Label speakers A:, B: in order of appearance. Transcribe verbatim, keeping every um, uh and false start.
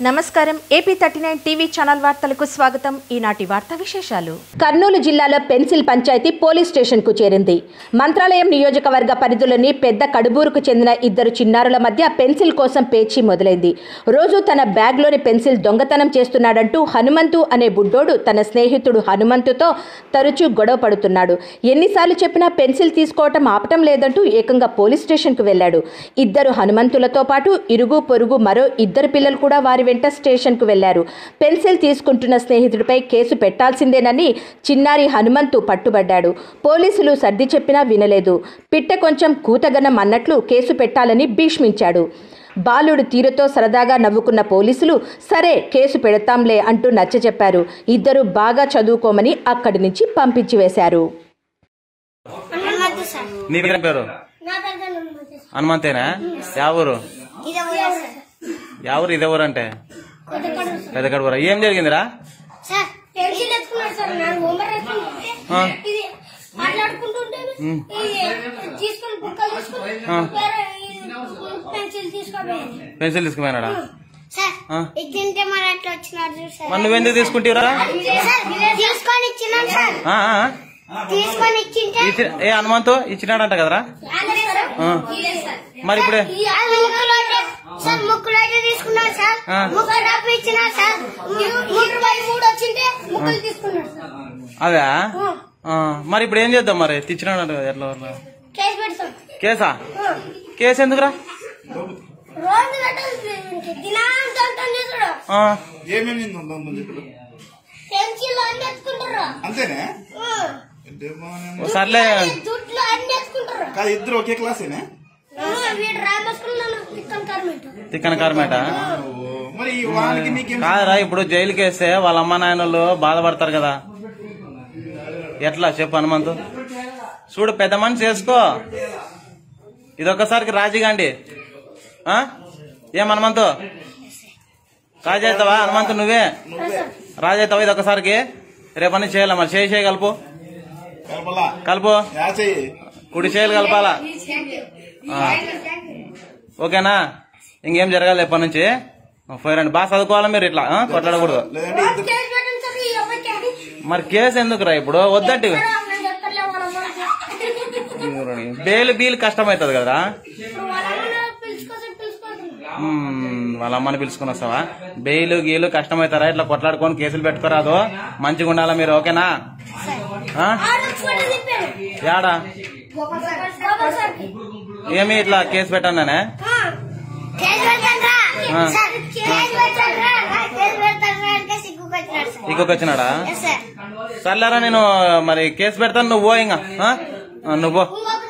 A: నమస్కారం AP thirty nine TV channel వార్తలకు స్వాగతం. ఈనాటి వార్తా విశేషాలు.
B: కర్నూలు జిల్లాలో పెన్సిల్ పంచాయతీ పోలీస్ స్టేషన్ కు చేరింది. మంత్రాలయం నియోజకవర్గ పరిధిలోని పెద్ద కడుబూరుకు చెందిన ఇద్దరు చిన్నారుల మధ్య పెన్సిల్ కోసం పేచీ మొదలైంది. రోజు తన బ్యాగ్లోని పెన్సిల్ దొంగతనం చేస్తున్నాడంటూ హనుమంతు అనే బుడ్డోడు తన స్నేహితుడు హనుమంతుతో తరచూ గొడవ పడుతున్నాడు. ఎన్నిసార్లు చెప్పినా పెన్సిల్ తీసుకోవటం ఆపటం లేదంటూ ఏకంగా పోలీస్ స్టేషన్ కు వెళ్లాడు. ఇద్దరు హనుమంతులతో పాటు ఇరుగు పొరుగు మరో ఇద్దరు పిల్లలు కూడా వారి వెంట స్టేషన్ కు వెళ్లారు. పెన్సిల్ తీసుకుంటున్న స్నేహితుడిపై కేసు పెట్టాల్సిందేనని చిన్నారి హనుమంతు పట్టుబడ్డాడు. పోలీసులు సర్ది చెప్పినా వినలేదు. పిట్ట కొంచెం కూతగనం అన్నట్లు కేసు పెట్టాలని భీష్మించాడు. బాలుడు తీరుతో సరదాగా నవ్వుకున్న పోలీసులు సరే కేసు పెడతాంలే అంటూ నచ్చచెప్పారు. ఇద్దరు బాగా చదువుకోమని అక్కడి నుంచి పంపించి వేశారు.
C: హనుమంతేనా? ఎవరు ఎవరు ఇదెవరు అంటే పెద్ద కడుపురా. ఏం జరిగిందిరా? పెన్సిల్ తీసుకుపోయినాడా? మరి నువ్వెందుకు తీసుకుంటావురా? ఏ హనుమంతు ఇచ్చినాడంట కదరా? మరి ఇప్పుడే అదే మరి ఇప్పుడు ఏం చేద్దాం? మరి తెచ్చినాడంట కదా, ఎట్లా కేసా? కేసు ఎందుకురా? సర్లే
D: ఇద్దరు ఒకే క్లాసేనా?
C: తిక్కన కార్మేట కాదురా. ఇప్పుడు జైలుకి వేస్తే వాళ్ళ అమ్మ నాయనలు బాధపడతారు కదా, ఎట్లా చెప్పు హనుమంతు? చూడు పెద్ద మనిషి చేసుకో, ఇదొక్కసారికి రాజీగాండి. ఏం హనుమంతు రాజీ అవుతావా? హనుమంతు నువ్వే రాజీ అవుతావా ఇదొక్కసారికి? రేపని చేయాల మరి చేయి చేయి కలుపు కలుపు కుడి చేయాలి కలపాలా? ఓకేనా? ఇంకేం జరగాలి ఎప్పటి నుంచి పోయిరండి. బాగా చదువుకోవాలా మీరు, ఇట్లా కొట్లాడకూడదు. మరి కేసు ఎందుకురా ఇప్పుడు? వద్దంటే బెయిల్ బీల్ కష్టమవుతుంది కదరా. వాళ్ళ అమ్మని పిలుచుకుని వస్తావా? బెయిల్ గీలు కష్టమవుతారా? ఇట్లా కొట్లాడుకొని కేసులు పెట్టుకోరాదు. మంచిగా ఉండాలా మీరు, ఓకేనా? యాడా ఏమి ఇట్లా కేసు పెట్టానే? ఇంకొకొచ్చినాడా? సర్లేరా, నేను మరి కేసు పెడతాను, నువ్వు ఇంకా నువ్వు